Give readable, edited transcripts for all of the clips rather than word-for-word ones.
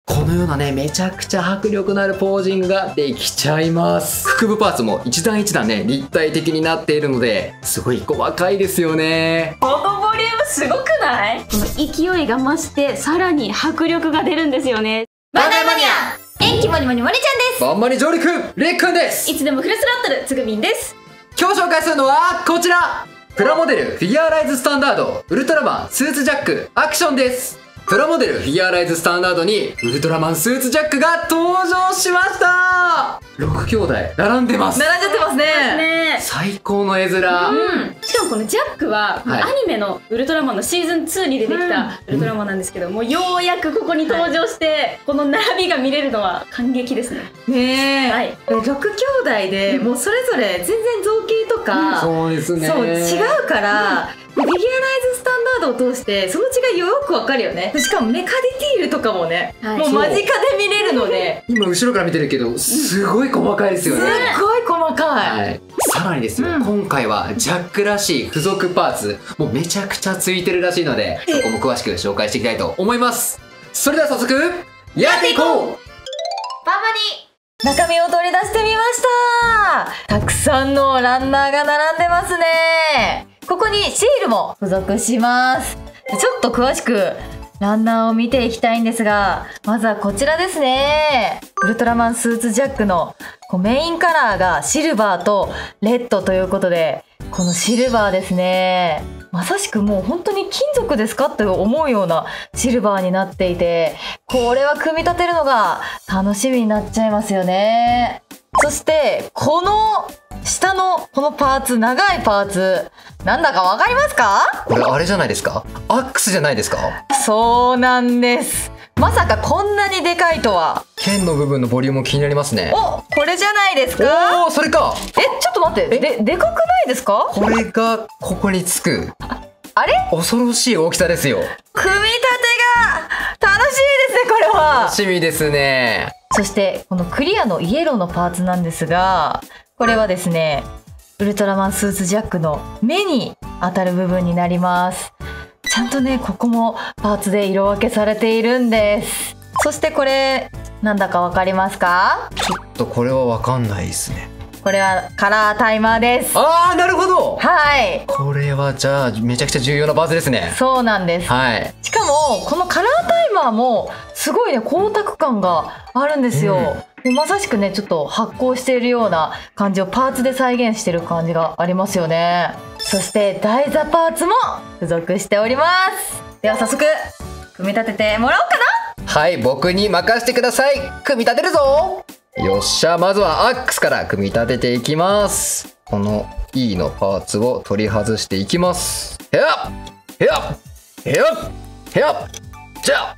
このようなね、めちゃくちゃ迫力のあるポージングができちゃいます。腹部パーツも一段一段ね、立体的になっているので、すごい細かいですよね。 このボリュームすごくない？この勢いが増して、さらに迫力が出るんですよね。 バンダイマニア延期もりもりもりちゃんです。 バンマニ上陸レックンです。 いつでもフルスロットルつぐみんです。 今日紹介するのはこちら、プラモデルフィギュアライズスタンダードウルトラマンスーツジャックアクションです。プラモデルフィギュアライズスタンダードにウルトラマンスーツジャックが登場しました。6兄弟並んでます。 並んじゃってますね。 最高の絵面。 しかもこのジャックは、アニメのウルトラマンのシーズン2に出てきたウルトラマンなんですけども、ようやくここに登場して、この並びが見れるのは感激ですね。 ねえ、 はい、 6兄弟でもうそれぞれ全然造形とか、 そうですね、 そう違うから、フィギュアライズスタンダードを通してその違いよくわかるよね。しかもメカディティールとかもね、もう間近で見れるので、 今後ろから見てるけどすごい細かいですよね。 すごい細かい。 さらにですよ、今回はジャックらしい付属パーツもうめちゃくちゃついてるらしいので、そこも詳しく紹介していきたいと思います。それでは早速やっていこう。 バンマニ中身を取り出してみました。たくさんのランナーが並んでますね。ここにシールも付属します。ちょっと詳しくランナーを見ていきたいんですが、まずはこちらですね。ウルトラマンスーツジャックのメインカラーがシルバーとレッドということで、このシルバーですね、まさしくもう本当に金属ですかって思うようなシルバーになっていて、これは組み立てるのが楽しみになっちゃいますよね。そしてこの下のこのパーツ、長いパーツ、なんだかわかりますか？ これあれじゃないですか？アックスじゃないですか？ そうなんです。まさかこんなにでかいとは。 剣の部分のボリューム気になりますね。 お、これじゃないですか？ おお、それか。 ちょっと待って、でかくないですか？ これがここにつく。 あれ？ 恐ろしい大きさですよ。 組み立てが楽しいですね、これは。 楽しみですね。 そしてこのクリアのイエローのパーツなんですが、これはですね、ウルトラマンスーツジャックの目に当たる部分になります。ちゃんとね、ここもパーツで色分けされているんです。そしてこれなんだかわかりますか？ ちょっとこれはわかんないですね。 これはカラータイマーです。 あー、なるほど。 はい。 これはじゃあめちゃくちゃ重要なパーツですね。 そうなんです。 はい。 しかもこのカラータイマーもすごいね、光沢感があるんですよ。もうまさしくね、ちょっと発光しているような感じをパーツで再現してる感じがありますよね。そして台座パーツも付属しております。では早速組み立ててもらおうかな。 はい、僕に任せてください。組み立てるぞ。よっしゃ、まずはアックスから組み立てていきます。この E のパーツを取り外していきます。へやへやへやへやじゃ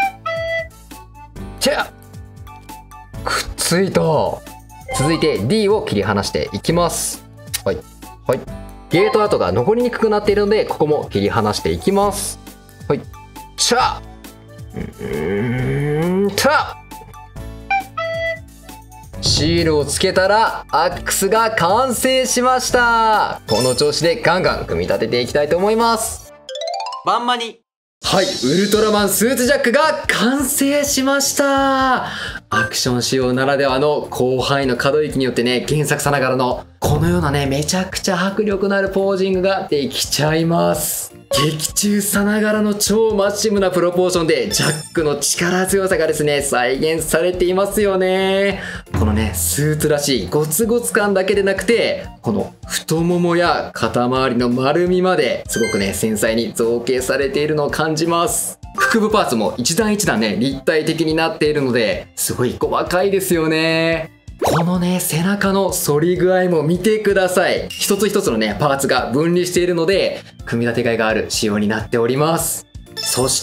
じゃくっついた。続いて D を切り離していきます。はいはい。ゲート跡が残りにくくなっているので、ここも切り離していきます。はい。ちゃたシールをつけたらアックスが完成しました。この調子でガンガン組み立てていきたいと思います。バンマニ。はい、ウルトラマンスーツジャックが完成しました。アクション仕様ならではの広範囲の可動域によってね、原作さながらのこのようなね、めちゃくちゃ迫力のあるポージングができちゃいます。劇中さながらの超マッシブなプロポーションでジャックの力強さがですね、再現されていますよね。このね、スーツらしいゴツゴツ感だけでなくて、この太ももや肩周りの丸みまですごくね、繊細に造形されているのを感じます。腹部パーツも一段一段ね、立体的になっているので、すごい細かいですよね。このね、背中の反り具合も見てください。一つ一つのね、パーツが分離しているので、組み立てがいがある仕様になっております。そして、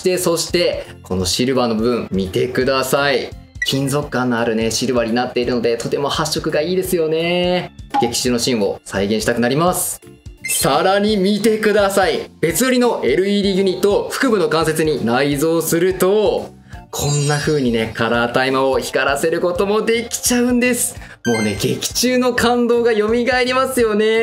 このシルバーの部分見てください。金属感のあるね、シルバーになっているので、とても発色がいいですよね。劇中のシーンを再現したくなります。さらに見てください。別売りの LED ユニットを腹部の関節に内蔵すると、こんな風にね、カラータイマーを光らせることもできちゃうんです。もうね、劇中の感動が蘇りますよね。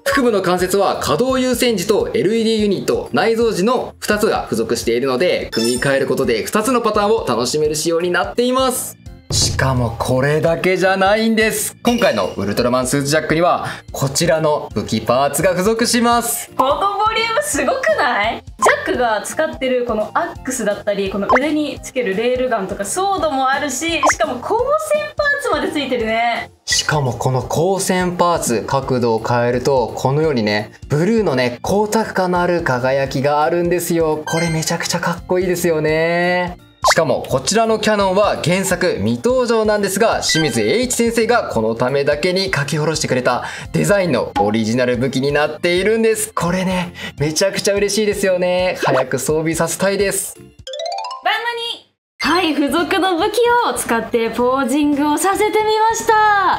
腹部の関節は可動優先時と LED ユニット、内蔵時の2つが付属しているので、組み替えることで2つのパターンを楽しめる仕様になっています。しかもこれだけじゃないんです。今回のウルトラマンスーツジャックにはこちらの武器パーツが付属します。 このボリュームすごくない？ジャックが使ってるこのアックスだったり、この腕につけるレールガンとかソードもあるし、しかも光線パーツまでついてるね。 しかもこの光線パーツ、角度を変えるとこのようにね、ブルーのね、光沢感のある輝きがあるんですよ。これめちゃくちゃかっこいいですよね。しかもこちらのキャノンは原作未登場なんですが、清水栄一先生がこのためだけに書き下ろしてくれたデザインのオリジナル武器になっているんです。これね、めちゃくちゃ嬉しいですよね。早く装備させたいです。 はい、付属の武器を使ってポージングをさせてみました。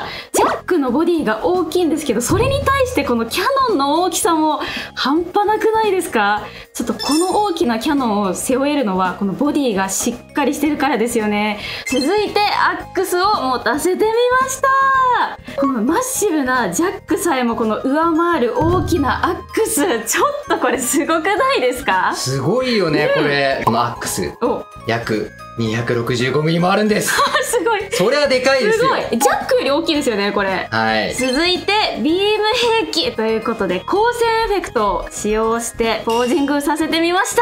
ジャックのボディが大きいんですけど、それに対してこのキャノンの大きさも半端なくないですか？ちょっとこの大きなキャノンを背負えるのはこのボディがしっかりしてるからですよね。続いてアックスを持たせてみました。このマッシブなジャックさえもこの上回る大きなアックス、ちょっとこれすごくないですか？ すごいよね、これ。このアックス約265ミリもあるんです。 すごい。 そりゃでかいですよ。 すごい。ジャックより大きいですよね、これ。 はい。 続いてビーム兵器ということで、光線エフェクトを使用してポージングさせてみました。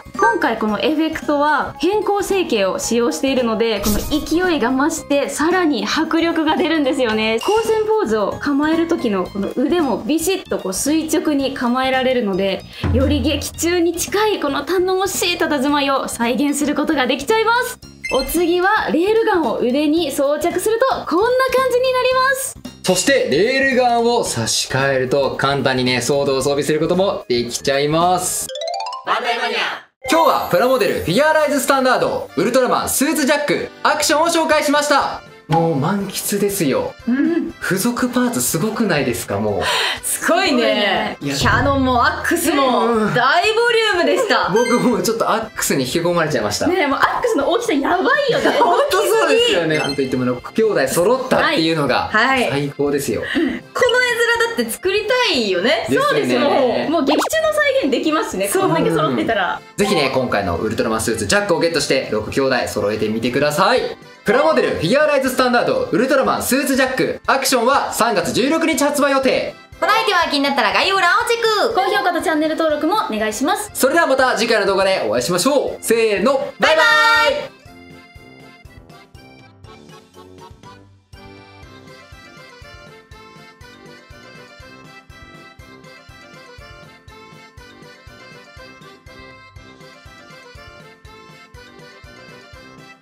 今回このエフェクトは変更成形を使用しているので、この勢いが増してさらに迫力が出るんですよね。光線ポーズを構える時のこの腕もビシッとこう垂直に構えられるので、より劇中に近いこの頼もしい佇まいを再現することができちゃいます。お次はレールガンを腕に装着するとこんな感じになります。 そしてレールガンを差し替えると簡単にね、ソードを装備することもできちゃいます。バンダイマニア、今日はプラモデルフィギュアライズスタンダードウルトラマンスーツジャックアクションを紹介しました。もう満喫ですよ。付属パーツすごくないですか？もうすごいね。キャノンもアックスも大ボリュームでした。 僕もちょっとアックスに引き込まれちゃいました。 ねえ、もうアックスの大きさやばいよね。 本当そうですよね。なんといっても6兄弟揃ったっていうのが最高ですよ。 この絵面だって作りたいよね。 そうですよ。もう劇中の再現できますね。こんだけ揃ってたら。 ぜひね、今回のウルトラマンスーツジャックをゲットして6兄弟揃えてみてください。プラモデルフィギュアライズスタンダードウルトラマンスーツジャックアクションは3月16日発売予定。 このアイテムが気になったら概要欄をチェック。 高評価とチャンネル登録もお願いします。 それではまた次回の動画でお会いしましょう。せーの、バイバーイ。